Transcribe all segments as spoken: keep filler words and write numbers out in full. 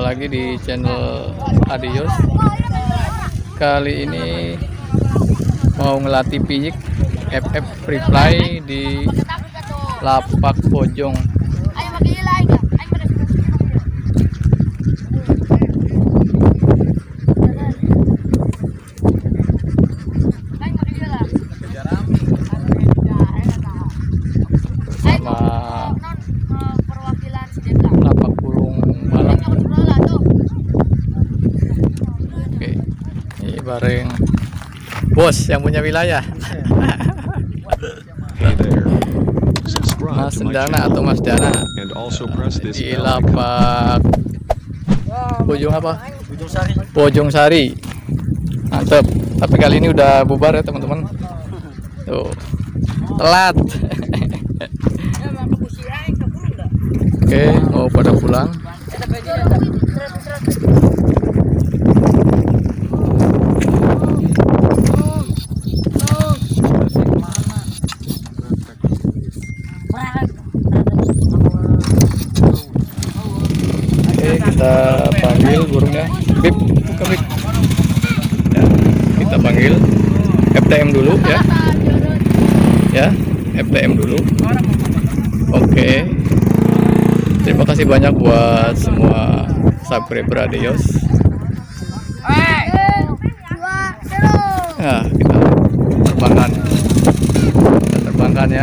lagi di channel Adios. Kali ini mau ngelatih piyik F F free fly di lapak pojong. Bareng bos yang punya wilayah. Mas Dana atau Mas Dana di lapak Pojong apa? Pojong Sari. Mantap. Tapi kali ini udah bubar ya teman-teman. Tuh telat. Oke, mau pada pulang. Kita panggil burungnya, bip, buka bip. Ya, kita panggil F T M dulu ya, ya F T M dulu. Oke, terima kasih banyak buat semua subscriber Adios. Nah, kita terbangkan, kita terbangkan ya.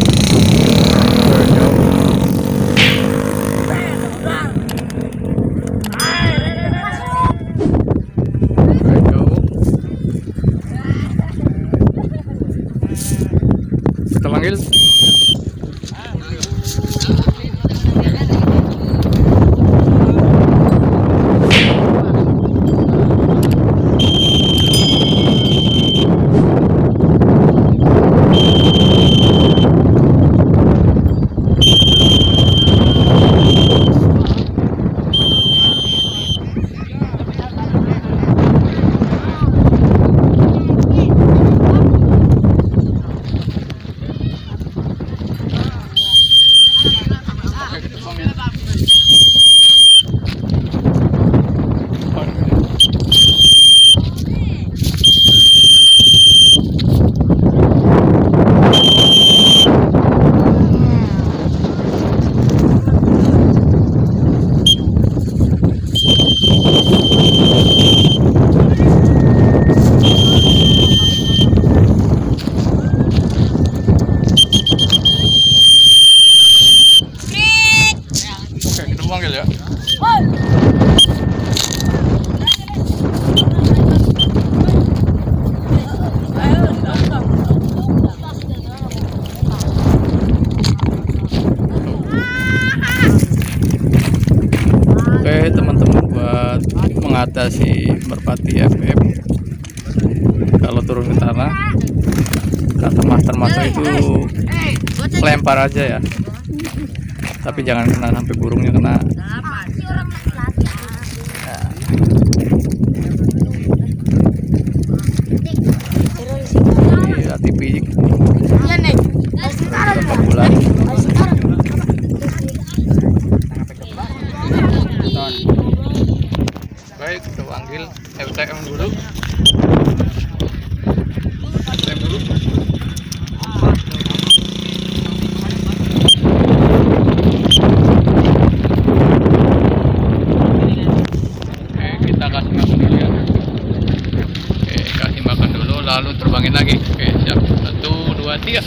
Kita panggil. Ya. Oke teman-teman, buat mengatasi merpati F F kalau turun ke tanah, kata master-master itu lempar aja ya, tapi jangan kena sampai burungnya kena. Ini latih piyik berapa bulan. Baik, kita panggil F T M dulu. F T M dulu. Lalu terbangin lagi. Oke, siap. Satu, dua, tiga.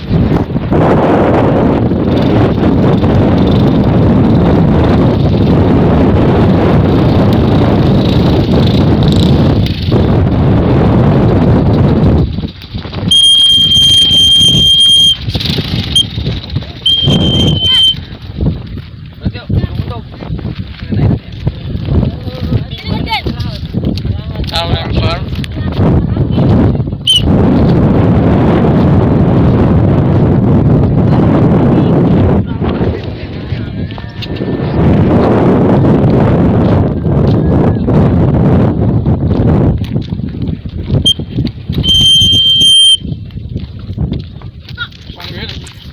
Lempar.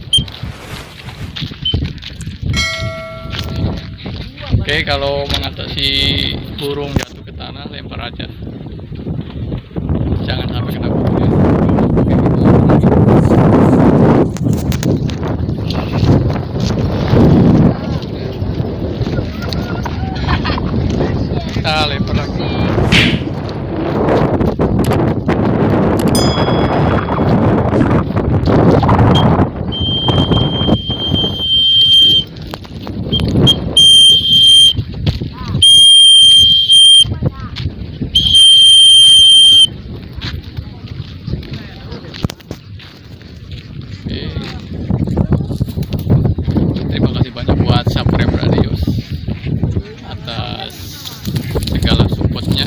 Oke, kalau mengatasi si burung jatuh ke tanah, lempar aja, jangan sampai kena burungnya. Kita lempar lagi. Terima kasih banyak buat Saprem Radius atas segala supportnya.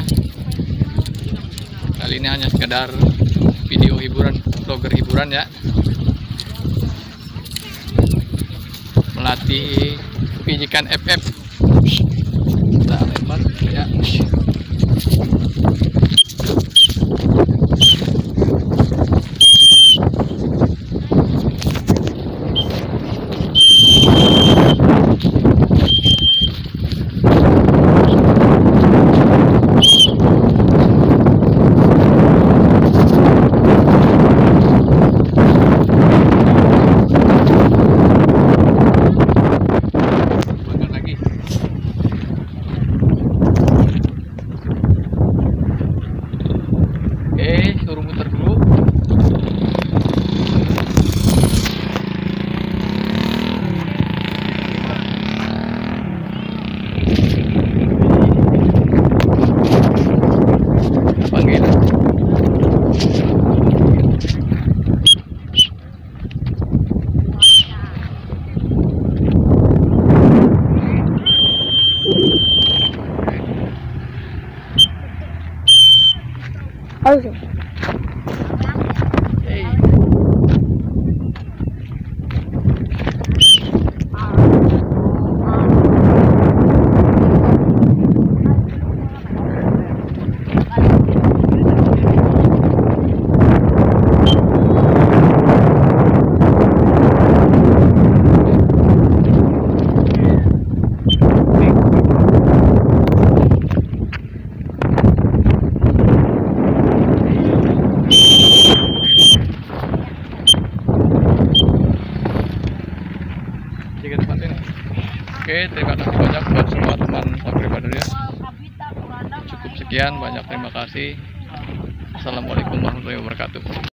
Kali ini hanya sekedar video hiburan, vlogger hiburan ya, melatih pijikan F F. Kita lempar ya. Oke, suruh muter dulu. Panggil. Oke. Hey. Jika tempat ini. Oke, terima kasih banyak buat semua teman Saprem Radius. Cukup sekian, banyak terima kasih. Assalamualaikum warahmatullahi wabarakatuh.